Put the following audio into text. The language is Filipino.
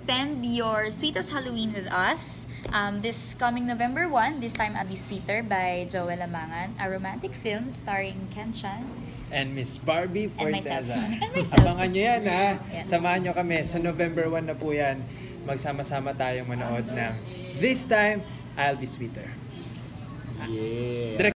spend your sweetest Halloween with us. This coming November 1, this time I'll be sweeter by Joel Lamangan, a romantic film starring Ken Chan. And Miss Barbie And myself. Forteza. And myself. Abangan nyo yan ha. Yeah. Samahan nyo kami. Sa November 1 na po yan. Magsama-sama tayong manood ng This Time, I'll Be Sweeter. Yeah.